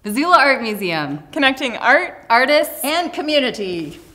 Missoula Art Museum. Connecting art, Artists, and community.